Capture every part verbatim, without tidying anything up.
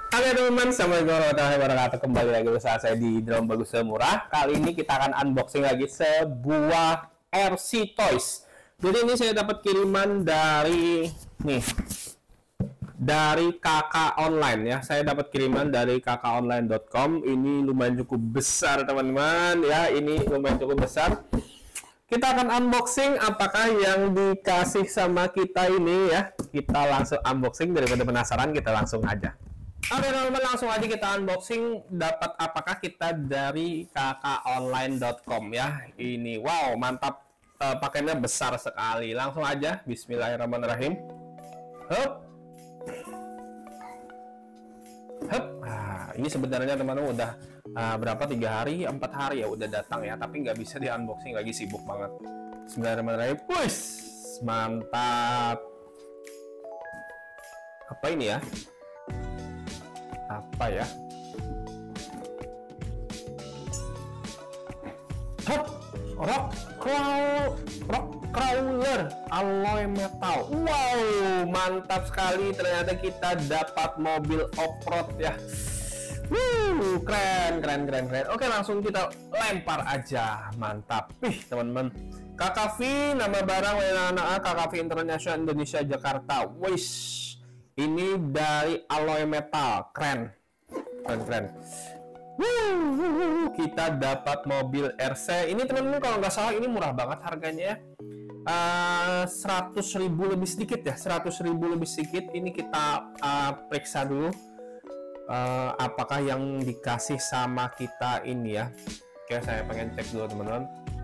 Halo teman-teman, assalamualaikum warahmatullahi wabarakatuh. Kembali lagi bersama saya di Drone Bagus Semurah. Kali ini kita akan unboxing lagi sebuah R C Toys. Jadi ini saya dapat kiriman dari nih dari Kakak Online ya. Saya dapat kiriman dari kakak online dot com. Ini lumayan cukup besar teman-teman ya. Ini lumayan cukup besar. Kita akan unboxing apakah yang dikasih sama kita ini ya. Kita langsung unboxing, daripada penasaran kita langsung aja. Oke teman-teman, langsung aja kita unboxing. Dapat apakah kita dari kakak online dot com ya. Ini wow, mantap. Uh, pakainya besar sekali. Langsung aja, bismillahirrahmanirrahim. Hup. Hup. Nah, ini sebenarnya teman-teman udah uh, berapa, tiga hari, empat hari ya udah datang ya, tapi nggak bisa di unboxing lagi, sibuk banget. Bismillahirrahmanirrahim. Wih, mantap. Apa ini ya? Apa ya? Hop, rock crawl, rock crawler alloy metal. Wow, mantap sekali. Ternyata kita dapat mobil off-road ya. Wuh, keren, keren, keren, keren. Oke, langsung kita lempar aja. Mantap. Ih, teman-teman. K K V, nama barang W N A K K V International Indonesia Jakarta. Wish. Ini dari alloy metal, keren, keren, keren. Wuh, kita dapat mobil R C. Ini teman-teman kalau nggak salah ini murah banget harganya ya. Uh, seratus ribu lebih sedikit ya, seratus ribu lebih sedikit. Ini kita uh, periksa dulu uh, apakah yang dikasih sama kita ini ya. Oke, saya pengen cek dulu teman-teman.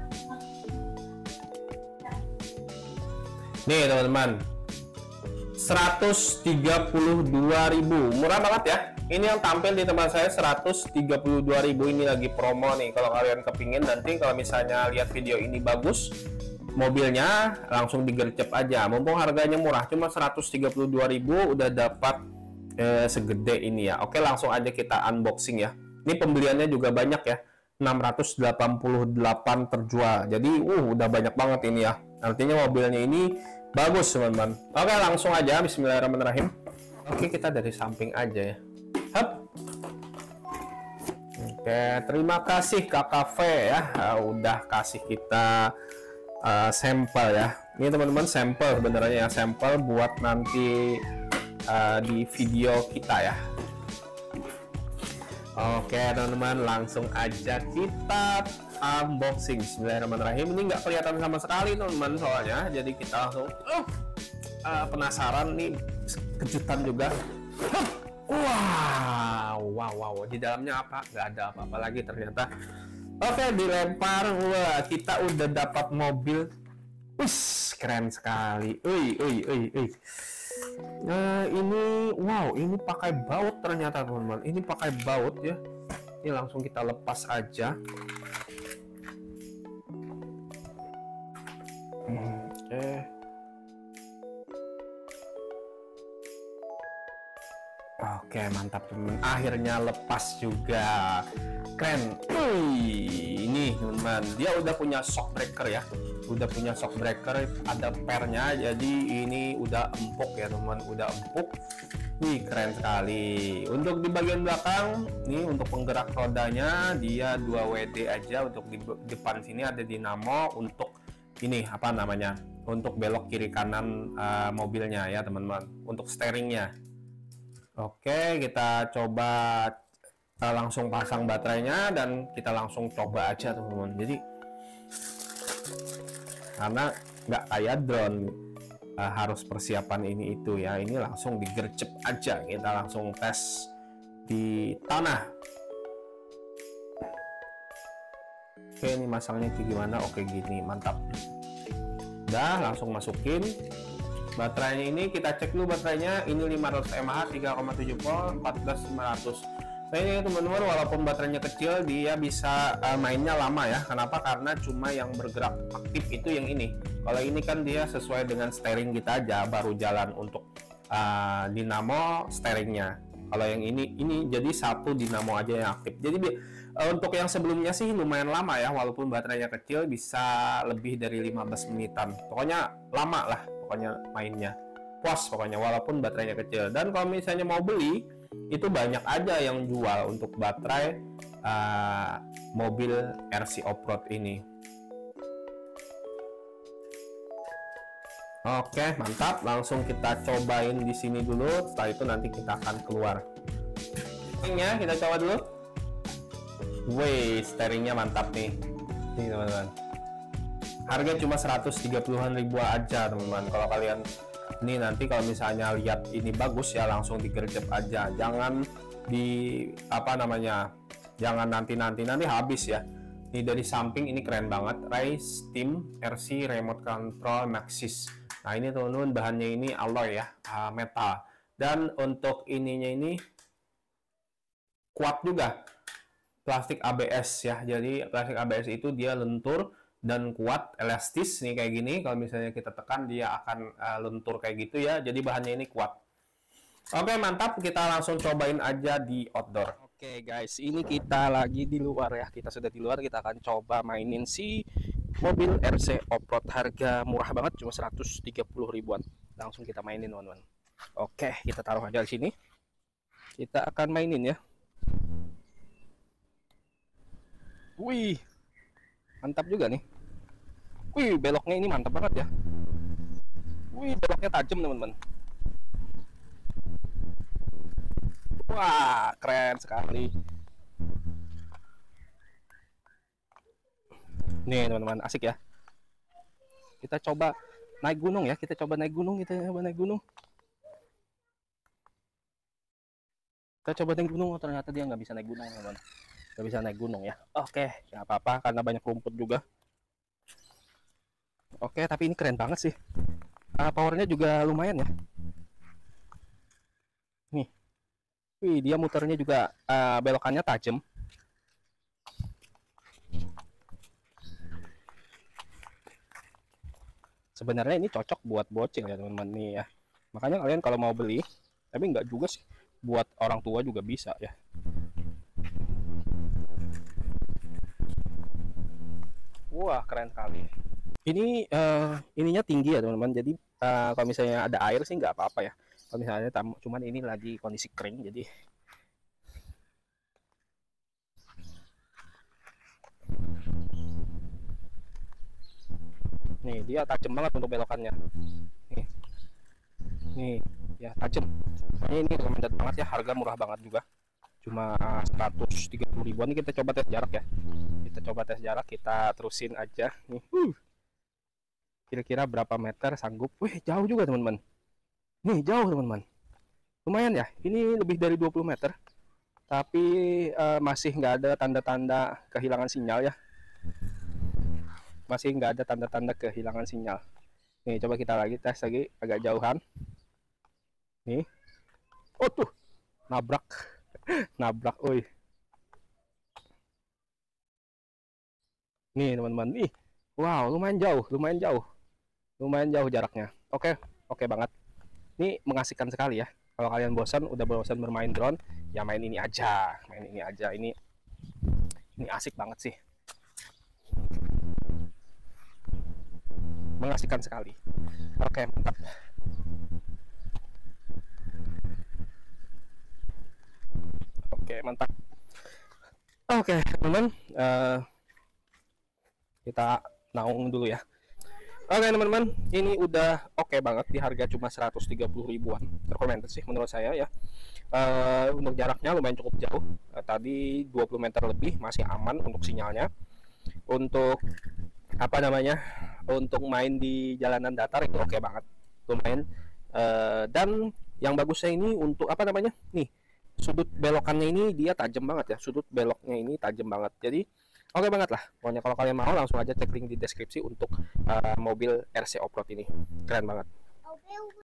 Nih teman-teman, seratus tiga puluh dua ribu, murah banget ya. Ini yang tampil di tempat saya seratus tiga puluh dua ribu. Ini lagi promo nih. Kalau kalian kepingin nanti kalau misalnya lihat video ini bagus mobilnya, langsung digercep aja. Mumpung harganya murah, cuma seratus tiga puluh dua ribu udah dapat eh, segede ini ya. Oke, langsung aja kita unboxing ya. Ini pembeliannya juga banyak ya, enam ratus delapan puluh delapan terjual. Jadi uh udah banyak banget ini ya. Artinya mobilnya ini bagus teman-teman. Oke, langsung aja, bismillahirrahmanirrahim. Oke, kita dari samping aja ya. Hup. Oke, terima kasih K K V ya, uh, udah kasih kita uh, sampel ya. Ini teman-teman sampel sebenarnya ya, sampel buat nanti uh, di video kita ya. Oke teman-teman, langsung aja kita unboxing. Bismillahirrahmanirrahim. Ini nggak kelihatan sama sekali teman-teman soalnya, jadi kita langsung uh, uh, penasaran nih, kejutan juga. Huh. Wow, wow, wow. Di dalamnya apa? Nggak ada apa-apa lagi ternyata. Oke, dilempar. Wah, kita udah dapat mobil. Ush, keren sekali. Ui, ui, ui, ui. Nah, ini wow, ini pakai baut ternyata teman-teman. Ini pakai baut ya. Ini langsung kita lepas aja. Oke. Oke, mantap teman. Akhirnya lepas juga. Keren. Wih, ini teman-teman, dia udah punya shock breaker ya. Udah punya shock breaker, ada pernya. Jadi ini udah empuk ya teman-teman, udah empuk. Wih, keren sekali. Untuk di bagian belakang, nih untuk penggerak rodanya dia dua W D aja. Untuk di depan sini ada dinamo untuk ini apa namanya? Untuk belok kiri kanan uh, mobilnya ya teman-teman. Untuk steeringnya. Oke, kita coba uh, langsung pasang baterainya dan kita langsung coba aja teman-teman. Jadi karena nggak kayak drone uh, harus persiapan ini itu ya, ini langsung digercep aja, kita langsung tes di tanah. Oke, ini masangnya kayak gimana? Oke, gini, mantap. Udah, langsung masukin baterainya. Ini kita cek dulu baterainya. Ini lima ratus mAh, tiga koma tujuh volt, empat belas lima ratus. Nah ini teman-teman, walaupun baterainya kecil dia bisa uh, mainnya lama ya. Kenapa? Karena cuma yang bergerak aktif itu yang ini. Kalau ini kan dia sesuai dengan steering kita aja, baru jalan untuk uh, dinamo steeringnya. Kalau yang ini ini jadi satu dinamo aja yang aktif. Jadi uh, untuk yang sebelumnya sih lumayan lama ya, walaupun baterainya kecil bisa lebih dari lima belas menitan. Pokoknya lama lah pokoknya mainnya. Puas pokoknya walaupun baterainya kecil. Dan kalau misalnya mau beli itu banyak aja yang jual untuk baterai uh, mobil R C Offroad ini. Oke, mantap. Langsung kita cobain di sini dulu. Setelah itu nanti kita akan keluar. Steeringnya kita coba dulu. Wih, steeringnya mantap nih. Nih teman-teman. Harga cuma seratus tiga puluhan ribu aja teman-teman. Kalau kalian ini nanti kalau misalnya lihat ini bagus ya, langsung digercep aja. Jangan di apa namanya? Jangan nanti-nanti nanti habis ya. Ini dari samping ini keren banget. Race Team R C Remote Control Maxxis. Nah ini teman-teman, bahannya ini alloy ya, uh, metal. Dan untuk ininya ini kuat juga, plastik A B S ya. Jadi plastik A B S itu dia lentur dan kuat, elastis nih kayak gini. Kalau misalnya kita tekan dia akan uh, lentur kayak gitu ya. Jadi bahannya ini kuat. Oke mantap, kita langsung cobain aja di outdoor. Oke guys, ini kita lagi di luar ya. Kita sudah di luar, kita akan coba mainin si mobil R C Offroad. Harga murah banget, cuma seratus tiga puluh ribuan. Langsung kita mainin teman-teman. Oke, kita taruh aja di sini. Kita akan mainin ya. Wih, mantap juga nih. Wih, beloknya ini mantap banget ya. Wih, beloknya tajam teman-teman. Wah, keren sekali. Nih teman-teman, asik ya. Kita coba naik gunung ya. Kita coba naik gunung. Kita coba naik gunung. Kita coba naik gunung. Oh, ternyata dia nggak bisa naik gunung teman-teman. Nggak bisa naik gunung ya. Oke, nggak apa-apa karena banyak rumput juga. Oke, tapi ini keren banget sih. Uh, powernya juga lumayan ya. Nih, wih, dia muternya juga uh, belokannya tajam. Sebenarnya ini cocok buat bocil ya teman-teman nih ya. Makanya kalian kalau mau beli, tapi nggak juga sih, buat orang tua juga bisa ya. Wah, keren sekali. Ini uh, ininya tinggi ya teman-teman. Jadi uh, kalau misalnya ada air sih nggak apa-apa ya. Kalau misalnya tamu, cuman ini lagi kondisi kering, jadi nih dia tajam banget untuk belokannya. Nih, nih ya tajam. Ini ini recommended banget ya. Harga murah banget juga. Cuma seratus tiga puluh ribuan. Ini kita coba tes jarak ya. Kita coba tes jarak. Kita terusin aja. Nih. Uh. Kira-kira berapa meter sanggup? Wih, jauh juga teman-teman. Nih, jauh teman-teman. Lumayan ya. Ini lebih dari dua puluh meter. Tapi uh, masih nggak ada tanda-tanda kehilangan sinyal ya. Masih nggak ada tanda-tanda kehilangan sinyal. Nih, coba kita lagi tes lagi agak jauhan. Nih. Oh tuh. Nabrak. Nabrak, oi. Nih, teman-teman. Nih. Wow, lumayan jauh, lumayan jauh. Lumayan jauh jaraknya. Oke, oke banget. Ini mengasihkan sekali ya. Kalau kalian bosan, udah bosan bermain drone, ya main ini aja, main ini aja. Ini ini asik banget sih. Mengasihkan sekali. Oke, mantap. Oke, mantap. Oke, teman-teman, uh, kita naung dulu ya. Oke teman-teman, ini udah oke okay banget di harga cuma seratus tiga puluh ribuan. Recommended sih menurut saya ya. Uh, untuk jaraknya lumayan cukup jauh. Uh, tadi dua puluh meter lebih, masih aman untuk sinyalnya. Untuk apa namanya? Untuk main di jalanan datar itu oke okay banget. Lumayan. Uh, dan yang bagusnya ini untuk apa namanya? Nih, sudut belokannya ini dia tajam banget ya. Sudut beloknya ini tajam banget. Jadi oke banget lah. Pokoknya kalau kalian mau langsung aja cek link di deskripsi untuk uh, mobil R C Offroad ini. Keren banget.